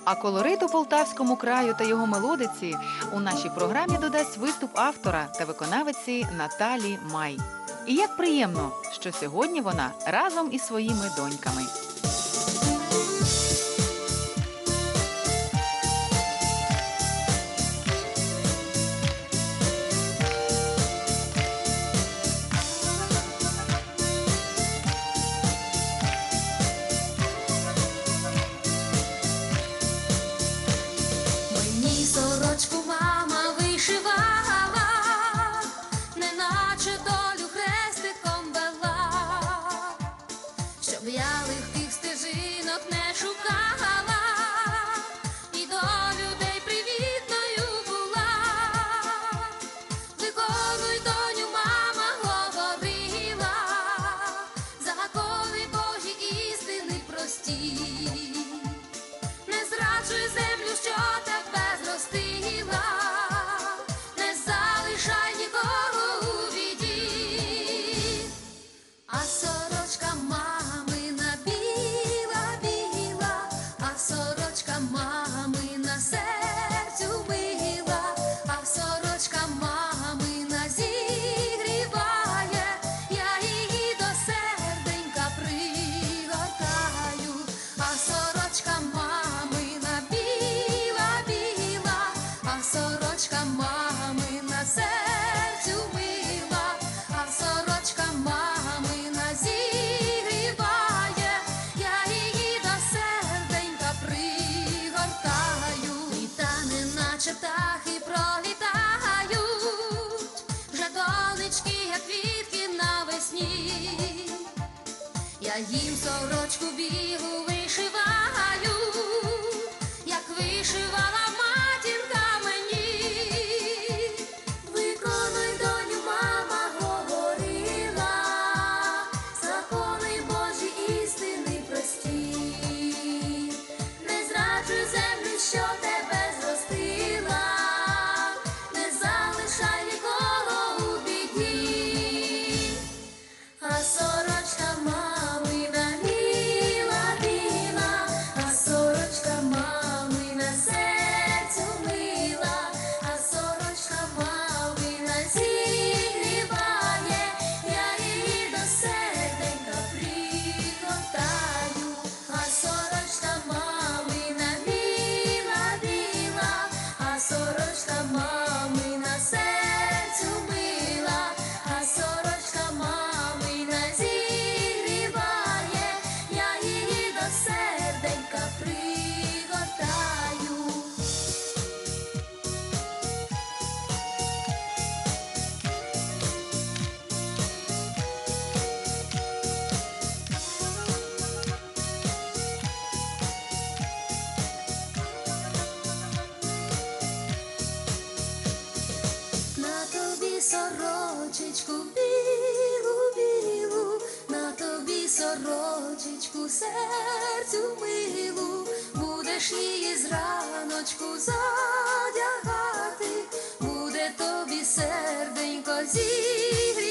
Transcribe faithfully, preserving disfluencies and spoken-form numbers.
А колориту полтавському краю та його мелодиці у нашій програмі додасть виступ автора та виконавиці Наталі Май. І як приємно, що сьогодні вона разом із своїми доньками. Сорочку мама вишивала, неначе долю хрестиком вела, щоб я легких стежинок не шукала і до людей привітною була. Виконуй, доню, мама говорила, закони Божі істини прості. Не зраджуй землю, що тебе зростила, не залишай нікого у біді. А сорочка мамина біла-біла, а сорочка мамина серцю мила, а сорочка мамина зігріває, я її до серденька пригортаю. А сорочка мамина біла-біла, а сорочка мамина серцю мила, а сорочка мамина зігріває, я її до серденька пригортаю. Літа неначе птахи пролітають, вже донечки, як квітки навесні. Я їм сорочку білу вишиваю, як вишивала матінка мені. Виконуй, доню, мама говорила, закони Божі істини прості. Не зраджуй землю, що тебе зростила, не залишай нікого у біді. А сорочка мамина біла-біла, а сорочка мамина серцю мила, а сорочка мамина зігріває, я її до серденька пригортаю. А сорочка мамина біла-біла, а сорочка мамина серцю мила, а сорочка мамина зігріває, я її до серденька пригортаю. На тобі сорочечку білу-білу, на тобі сорочечку серцю милу, будеш її зраночку задягати, буде тобі серденько зігрівати.